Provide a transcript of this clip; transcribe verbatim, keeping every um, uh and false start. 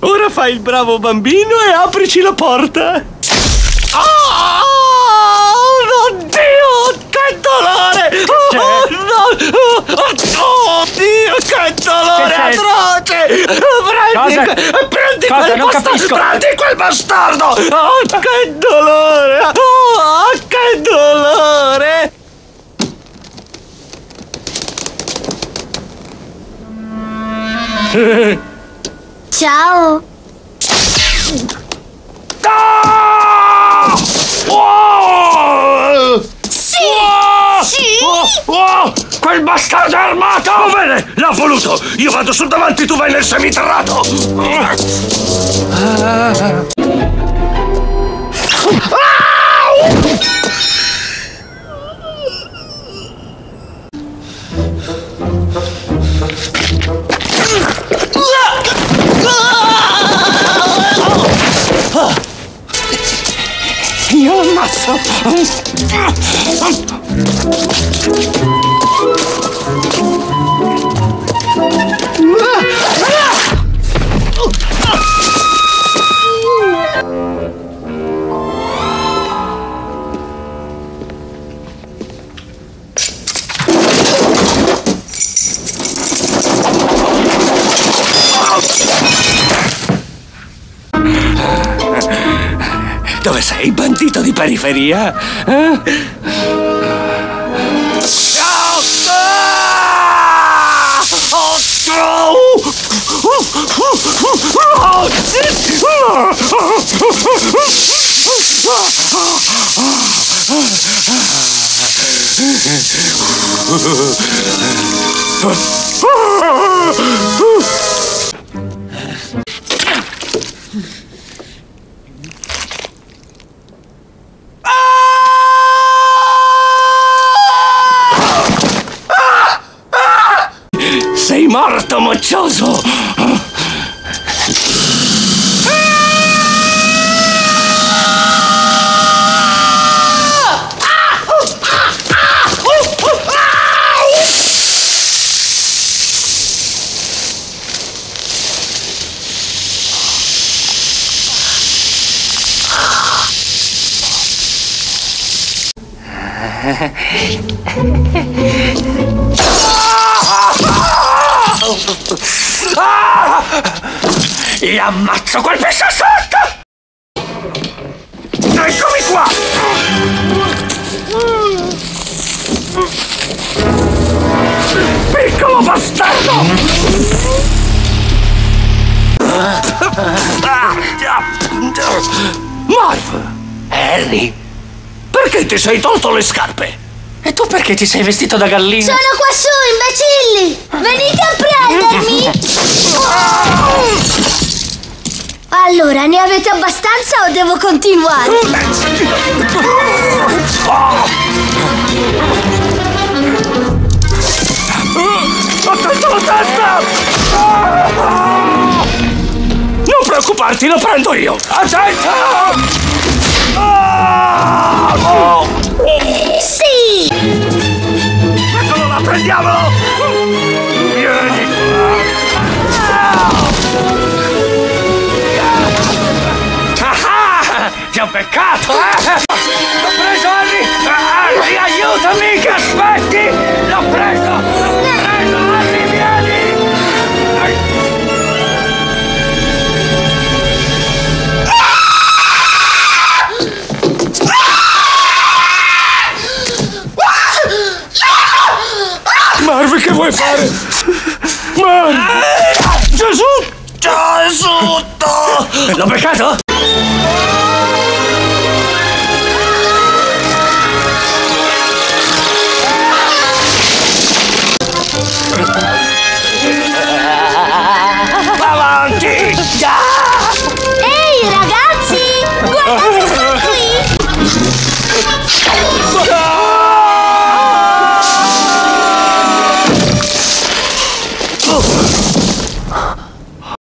Ora fai il bravo bambino e aprici la porta. Oh, oddio, che dolore! Oh, no. Oh, oddio, che dolore atroce! Prendi, Cosa? prendi Cosa? quel Non bastardo! capisco. Prendi quel bastardo! Oh, che dolore! Oh, che dolore! Ciao! Ah! Oh! Sì! Oh! Sì! Oh! Oh! Quel bastardo è armato! Va bene, l'ha voluto! Io vado sul davanti, tu vai nel seminterrato! Ah! Io ammazzo! Dove sei, bandito di periferia? Eh? Sei morto, moccioso! Ah! Gli ammazzo quel peso sotto! Eccomi qua! Piccolo bastardo! Marv! Harry! Perché ti sei tolto le scarpe? E tu perché ti sei vestito da gallina? Sono qua su, imbecilli! Venite a prendermi! Allora, ne avete abbastanza o devo continuare? Ho tolto la testa! Non preoccuparti, lo prendo io! Attento! Sì! Eccolo là, prendiamolo! Vieni qua! Ah! Ti ho beccato, eh! L'ho preso, Harry! Harry, aiutami, che aspetti! L'ho preso! L'ho preso, Harry, vieni! Marv, che vuoi fare? Marv! Gesù! Gesù! L'ho beccato?